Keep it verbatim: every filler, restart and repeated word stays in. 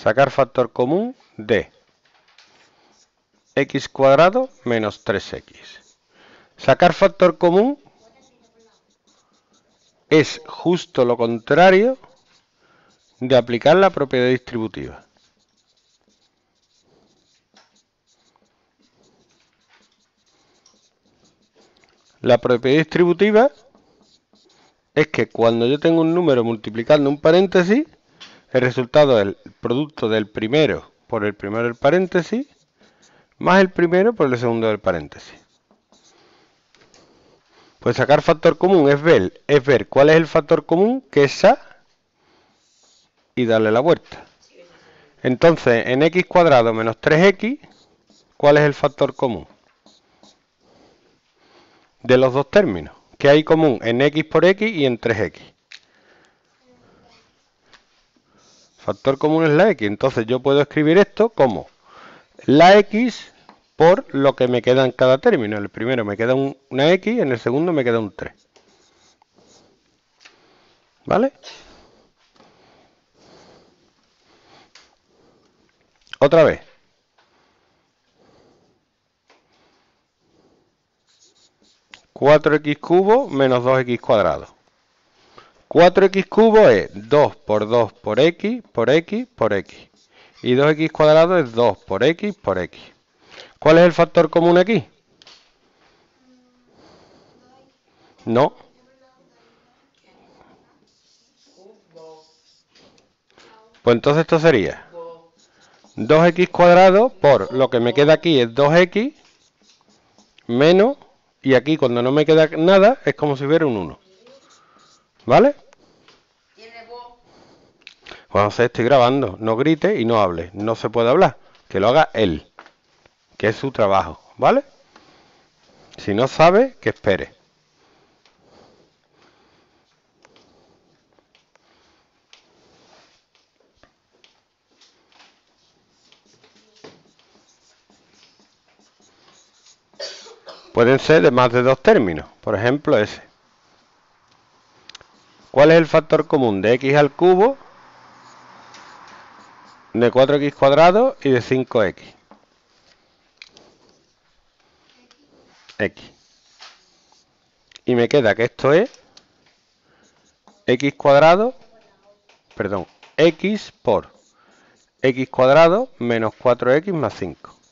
sacar factor común de x cuadrado menos tres x. Sacar factor común es justo lo contrario de aplicar la propiedad distributiva. La propiedad distributiva es que cuando yo tengo un número multiplicando un paréntesis, el resultado es el producto del primero por el primero del paréntesis más el primero por el segundo del paréntesis. Pues sacar factor común es ver, es ver cuál es el factor común, que es A, y darle la vuelta. Entonces, en x cuadrado menos tres x, ¿cuál es el factor común de los dos términos? ¿Qué hay común en x por x y en tres x? Factor común es la x. Entonces yo puedo escribir esto como la x por lo que me queda en cada término. En el primero me queda un, una x, en el segundo me queda un tres. ¿Vale? Otra vez. cuatro x cubo menos dos x cuadrado. cuatro x cubo es dos por dos por x por x por x. Y dos x cuadrado es dos por x por x. ¿Cuál es el factor común aquí? No. Pues entonces esto sería dos x cuadrado por lo que me queda aquí es dos x menos, y aquí cuando no me queda nada es como si hubiera un uno. ¿Vale? Bueno, se estoy grabando, no grite y no hable, no se puede hablar, que lo haga él, que es su trabajo, ¿vale? Si no sabe, que espere. Pueden ser de más de dos términos, por ejemplo ese. ¿Cuál es el factor común de x al cubo, de cuatro x cuadrado y de cinco x? X. Y me queda que esto es x cuadrado, perdón, x por x cuadrado menos cuatro x más cinco.